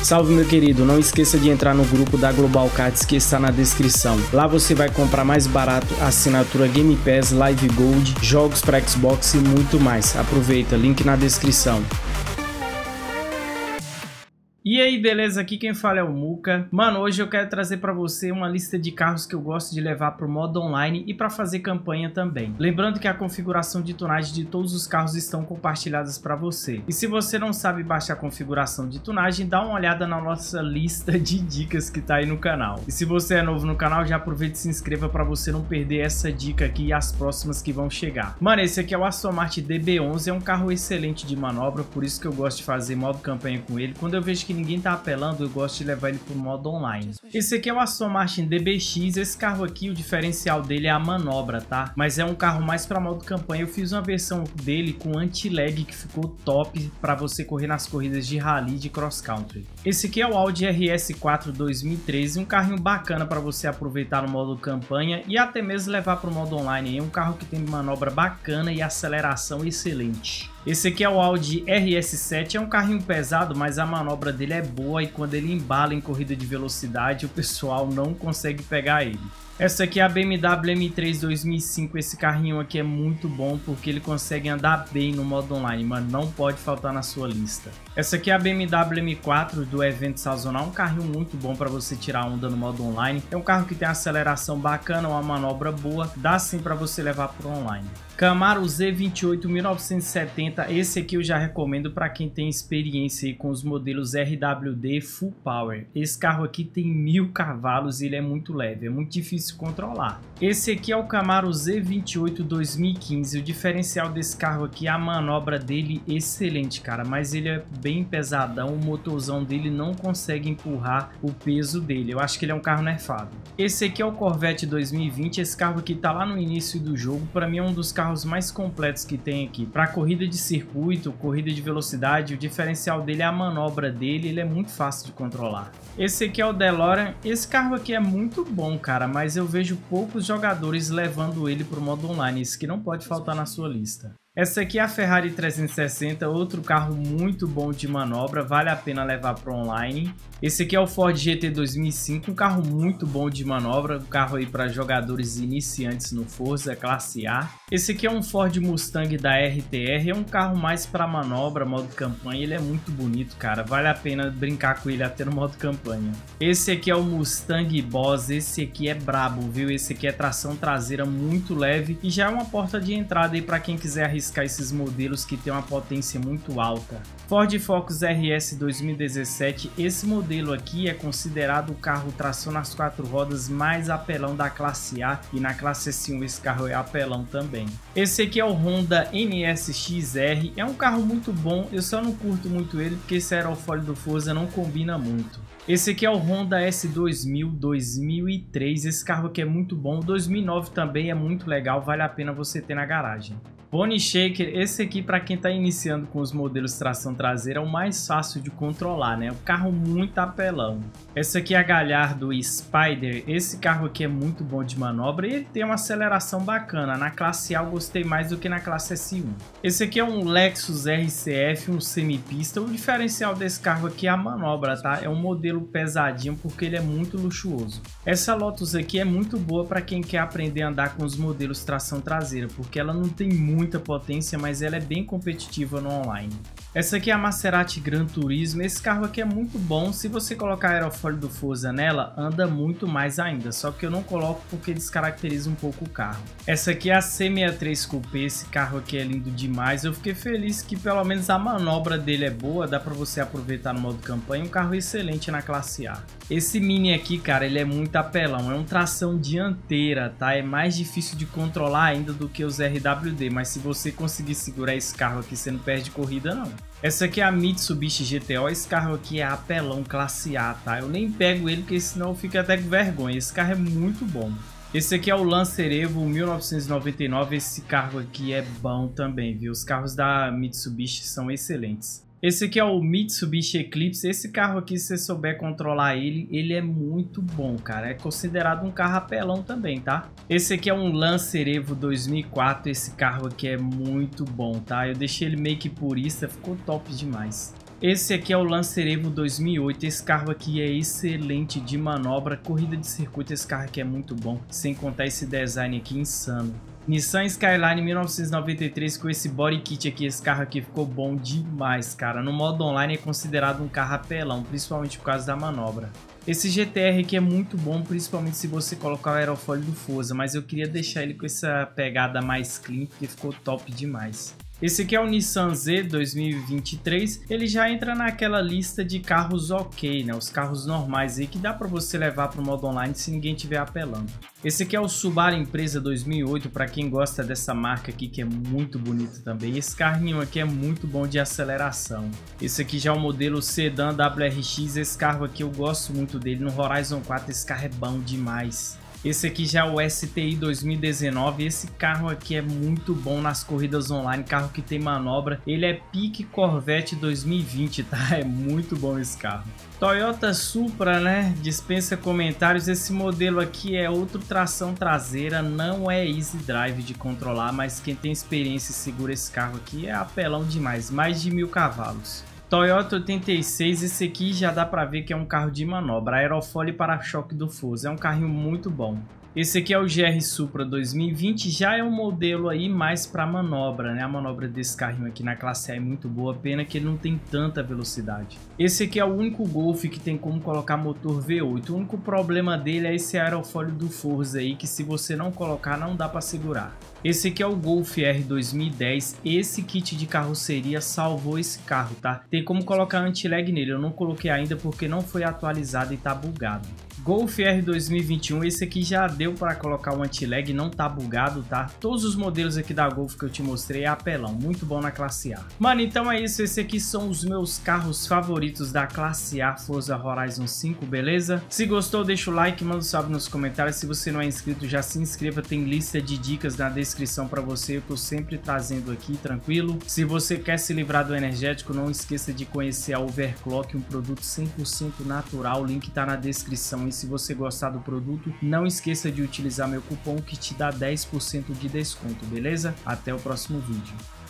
Salve meu querido, não esqueça de entrar no grupo da Global Cards que está na descrição. Lá você vai comprar mais barato a assinatura Game Pass, Live Gold, jogos para Xbox e muito mais. Aproveita, link na descrição. E aí, beleza? Aqui quem fala é o Muka. Mano, hoje eu quero trazer pra você uma lista de carros que eu gosto de levar pro modo online e pra fazer campanha também. Lembrando que a configuração de tunagem de todos os carros estão compartilhadas pra você. E se você não sabe baixar a configuração de tunagem, dá uma olhada na nossa lista de dicas que tá aí no canal. E se você é novo no canal, já aproveita e se inscreva pra você não perder essa dica aqui e as próximas que vão chegar. Mano, esse aqui é o Aston Martin DB11, é um carro excelente de manobra, por isso que eu gosto de fazer modo campanha com ele. Quando eu vejo que ninguém tá apelando, eu gosto de levar ele pro modo online. Esse aqui é o Aston Martin DBX. Esse carro aqui, o diferencial dele é a manobra, tá? Mas é um carro mais para modo campanha. Eu fiz uma versão dele com anti-lag que ficou top para você correr nas corridas de rally de cross country. Esse aqui é o Audi RS4 2013, um carrinho bacana para você aproveitar no modo campanha e até mesmo levar para o modo online. É um carro que tem manobra bacana e aceleração excelente. Esse aqui é o Audi RS7, é um carrinho pesado, mas a manobra dele é boa e quando ele embala em corrida de velocidade, o pessoal não consegue pegar ele. Essa aqui é a BMW M3 2005, esse carrinho aqui é muito bom porque ele consegue andar bem no modo online, mas não pode faltar na sua lista. Essa aqui é a BMW M4 do evento sazonal, um carrinho muito bom para você tirar onda no modo online. É um carro que tem aceleração bacana, uma manobra boa, dá sim para você levar para o online. Camaro Z28 1970, esse aqui eu já recomendo para quem tem experiência aí com os modelos RWD Full Power. Esse carro aqui tem 1000 cavalos e ele é muito leve, é muito difícil controlar. Esse aqui é o Camaro Z28 2015, o diferencial desse carro aqui é a manobra dele excelente, cara, mas ele é bem pesadão, o motorzão dele não consegue empurrar o peso dele, eu acho que ele é um carro nerfado. Esse aqui é o Corvette 2020, esse carro aqui tá lá no início do jogo, para mim é um dos carros mais completos que tem aqui. Para corrida de circuito, corrida de velocidade, o diferencial dele é a manobra dele, ele é muito fácil de controlar. Esse aqui é o DeLorean, esse carro aqui é muito bom, cara, mas eu vejo poucos jogadores levando ele para o modo online, isso que não pode faltar na sua lista. Essa aqui é a Ferrari 360, outro carro muito bom de manobra, vale a pena levar para online. Esse aqui é o Ford GT 2005, um carro muito bom de manobra, um carro aí para jogadores iniciantes no Forza, classe A. Esse aqui é um Ford Mustang da RTR, é um carro mais para manobra, modo campanha, ele é muito bonito, cara, vale a pena brincar com ele até no modo campanha. Esse aqui é o Mustang Boss, esse aqui é brabo, viu? Esse aqui é tração traseira muito leve e já é uma porta de entrada aí para quem quiser arriscar esses modelos que tem uma potência muito alta. Ford Focus RS 2017, esse modelo aqui é considerado o carro tração nas 4 rodas mais apelão da classe A e na classe S1 esse carro é apelão também. Esse aqui é o Honda NSX-R, é um carro muito bom, eu só não curto muito ele porque esse aerofólio do Forza não combina muito. Esse aqui é o Honda S2000 2003, esse carro aqui é muito bom, 2009 também é muito legal, vale a pena você ter na garagem. Pony Shaker, esse aqui para quem está iniciando com os modelos tração traseira é o mais fácil de controlar, né? O carro muito apelão. Esse aqui é a Gallardo Spider, esse carro aqui é muito bom de manobra e ele tem uma aceleração bacana. Na classe A eu gostei mais do que na classe S1. Esse aqui é um Lexus RCF, um semipista. O diferencial desse carro aqui é a manobra, tá? É um modelo pesadinho porque ele é muito luxuoso. Essa Lotus aqui é muito boa para quem quer aprender a andar com os modelos tração traseira, porque ela não tem muita potência, mas ela é bem competitiva no online. Essa aqui é a Maserati Gran Turismo, esse carro aqui é muito bom, se você colocar aerofólio do Forza nela, anda muito mais ainda, só que eu não coloco porque descaracteriza um pouco o carro. Essa aqui é a C63 Coupé, esse carro aqui é lindo demais, eu fiquei feliz que pelo menos a manobra dele é boa, dá para você aproveitar no modo campanha, um carro excelente na classe A. Esse Mini aqui, cara, ele é muito apelão, é um tração dianteira, tá? É mais difícil de controlar ainda do que os RWD, mas se você conseguir segurar esse carro aqui, você não perde corrida não. Essa aqui é a Mitsubishi GTO, esse carro aqui é apelão classe A, tá? Eu nem pego ele porque senão eu fico até com vergonha, esse carro é muito bom. Esse aqui é o Lancer Evo 1999, esse carro aqui é bom também, viu? Os carros da Mitsubishi são excelentes. Esse aqui é o Mitsubishi Eclipse. Esse carro aqui, se você souber controlar ele, ele é muito bom, cara. É considerado um carro apelão também, tá? Esse aqui é um Lancer Evo 2004. Esse carro aqui é muito bom, tá? Eu deixei ele meio que purista, ficou top demais. Esse aqui é o Lancer Evo 2008, esse carro aqui é excelente de manobra, corrida de circuito, esse carro aqui é muito bom, sem contar esse design aqui insano. Nissan Skyline 1993 com esse body kit aqui, esse carro aqui ficou bom demais, cara. No modo online é considerado um carro apelão, principalmente por causa da manobra. Esse GTR aqui é muito bom, principalmente se você colocar o aerofólio do Forza, mas eu queria deixar ele com essa pegada mais clean, porque ficou top demais. Esse aqui é o Nissan Z 2023, ele já entra naquela lista de carros ok, né? Os carros normais aí que dá para você levar para o modo online se ninguém estiver apelando. Esse aqui é o Subaru Impreza 2008, para quem gosta dessa marca aqui que é muito bonito também. Esse carrinho aqui é muito bom de aceleração. Esse aqui já é o modelo Sedan WRX, esse carro aqui eu gosto muito dele. No Horizon 4 esse carro é bom demais. Esse aqui já é o STI 2019, esse carro aqui é muito bom nas corridas online, carro que tem manobra, ele é pique Corvette 2020, tá? É muito bom esse carro. Toyota Supra, né? Dispensa comentários, esse modelo aqui é outro tração traseira, não é easy drive de controlar, mas quem tem experiência e segura esse carro aqui é apelão demais, mais de 1000 cavalos. Toyota 86, esse aqui já dá para ver que é um carro de manobra, aerofólio e para-choque do Forza, é um carrinho muito bom. Esse aqui é o GR Supra 2020, já é um modelo aí mais para manobra, né? A manobra desse carrinho aqui na classe A é muito boa, pena que ele não tem tanta velocidade. Esse aqui é o único Golf que tem como colocar motor V8, o único problema dele é esse aerofólio do Forza aí, que se você não colocar não dá para segurar. Esse aqui é o Golf R 2010, esse kit de carroceria salvou esse carro, tá? Tem como colocar anti-lag nele, eu não coloquei ainda porque não foi atualizado e tá bugado. Golf R 2021, esse aqui já deu para colocar o anti-lag, não tá bugado, tá? Todos os modelos aqui da Golf que eu te mostrei é apelão, muito bom na classe A. Mano, então é isso, esses aqui são os meus carros favoritos da classe A Forza Horizon 5, beleza? Se gostou, deixa o like, manda um salve nos comentários, se você não é inscrito já se inscreva, tem lista de dicas na descrição para você, eu tô sempre trazendo aqui, tranquilo? Se você quer se livrar do energético, não esqueça de conhecer a Overclock, um produto 100% natural, o link tá na descrição. E se você gostar do produto, não esqueça de utilizar meu cupom que te dá 10% de desconto, beleza? Até o próximo vídeo.